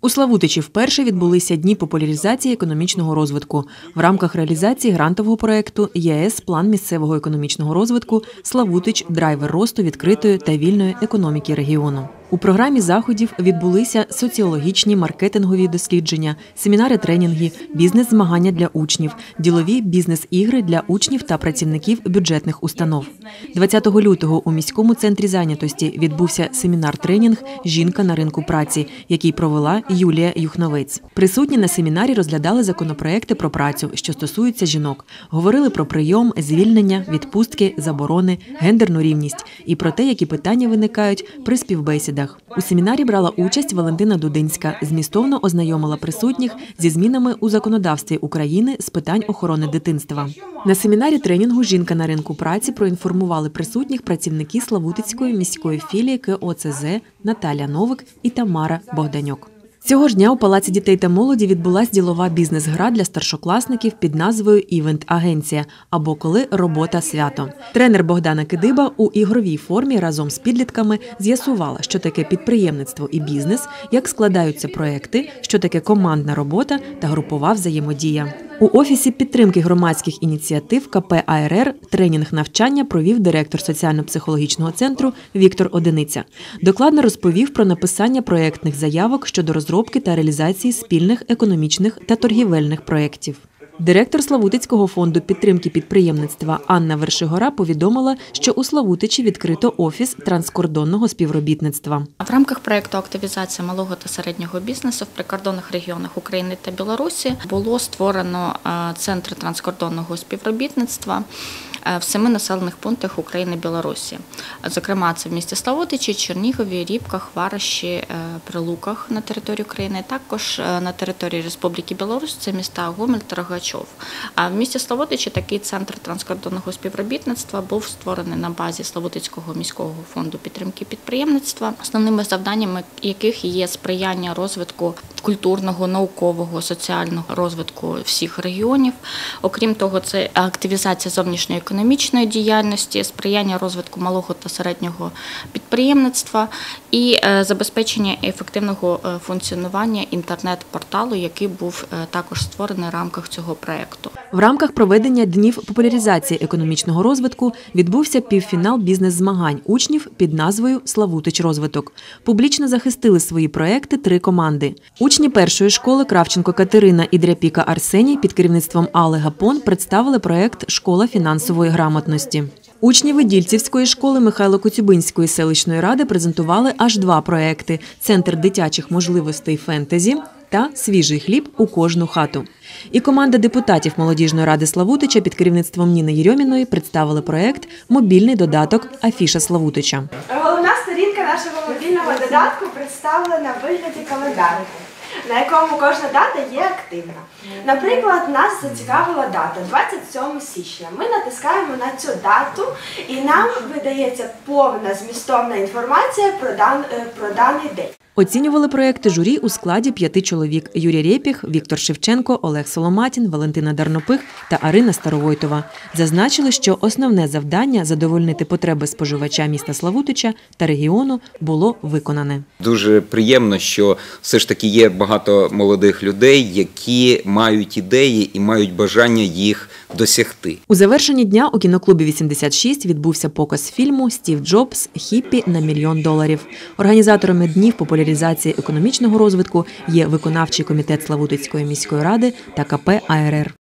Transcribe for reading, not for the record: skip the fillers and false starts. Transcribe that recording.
У Славутичі вперше відбулися Дні популяризації економічного розвитку. В рамках реалізації грантового проєкту ЄС «План місцевого економічного розвитку» Славутич – драйвер росту відкритої та вільної економіки регіону. У програмі заходів відбулися соціологічні, маркетингові дослідження, семінари-тренінги, бізнес-змагання для учнів, ділові бізнес-ігри для учнів та працівників бюджетних установ. 20 лютого у міському центрі зайнятості відбувся семінар-тренінг «Жінка на ринку праці», який провела Юлія Юхновець. Присутні на семінарі розглядали законопроекти про працю, що стосуються жінок. Говорили про прийом, звільнення, відпустки, заборони, гендерну рівність і про те, які питання виникають при співбесідах. У семінарі брала участь Валентина Дудинська, змістовно ознайомила присутніх зі змінами у законодавстві України з питань охорони дитинства. На семінарі тренінгу «Жінка на ринку праці» проінформували присутніх працівники Славутицької міської філії КОЦЗ Наталя Новик і Тамара Богданюк. Цього ж дня у Палаці дітей та молоді відбулась ділова бізнес-гра для старшокласників під назвою «Івент-агенція» або «Коли робота свято». Тренер Богдана Кидиба у ігровій формі разом з підлітками з'ясувала, що таке підприємництво і бізнес, як складаються проекти, що таке командна робота та групова взаємодія. У Офісі підтримки громадських ініціатив КП АРР тренінг-навчання провів директор соціально-психологічного центру Віктор Одиниця. Докладно розповів про написання проєктних заявок щодо розробки та реалізації спільних економічних та торгівельних проєктів. Директор Славутицького фонду підтримки підприємництва Анна Вершигора повідомила, що у Славутичі відкрито офіс транскордонного співробітництва. В рамках проєкту «Активізація малого та середнього бізнесу» в прикордонних регіонах України та Білорусі було створено центр транскордонного співробітництва в 7 населених пунктах України і Білорусі. Зокрема, це в місті Славутичі, Чернігові, Рібках, Вараші, Прилуках на території України, також на території Республіки Білорусь, це міста Гомель та Рогачов. А в місті Славутичі такий центр транскордонного співробітництва був створений на базі Славутицького міського фонду підтримки підприємництва, основними завданнями яких є сприяння розвитку культурного, наукового, соціального розвитку всіх регіонів. Окрім того, це активізація зовнішньої економічної діяльності, сприяння розвитку малого та середнього підприємництва і забезпечення ефективного функціонування інтернет-порталу, який був також створений в рамках цього проєкту. В рамках проведення Днів популяризації економічного розвитку відбувся півфінал бізнес-змагань учнів під назвою «Славутич розвиток». Публічно захистили свої проєкти 3 команди. Учні першої школи Кравченко Катерина і Дряпіка Арсеній під керівництвом Алли Гапон представили проєкт «Школа фінансової грамотності». Учні Видільцівської школи Михайло Коцюбинської селищної ради презентували аж 2 проєкти – «Центр дитячих можливостей фентезі» та «Свіжий хліб у кожну хату». І команда депутатів Молодіжної ради Славутича під керівництвом Ніни Єрьоміної представили проєкт «Мобільний додаток Афіша Славутича». Головна сторінка нашого мобільного додатку представлена в вигляді календару, на якому кожна дата є активна. Наприклад, нас зацікавила дата 27 січня. Ми натискаємо на цю дату і нам видається повна змістовна інформація про даний день. Оцінювали проєкти журі у складі 5 чоловік – Юрій Рєпіх, Віктор Шевченко, Олег Соломатін, Валентина Дарнопих та Арина Старовойтова. Зазначили, що основне завдання – задовольнити потреби споживача міста Славутича та регіону – було виконане. Дуже приємно, що все ж таки є багато молодих людей, які мають ідеї і мають бажання їх досягти. У завершенні дня у кіноклубі 86 відбувся показ фільму «Стів Джобс. Хіппі на $1 мільйон». Організаторами Днів популяризації економічного розвитку є виконавчий комітет Славутицької міської ради та КП АРР.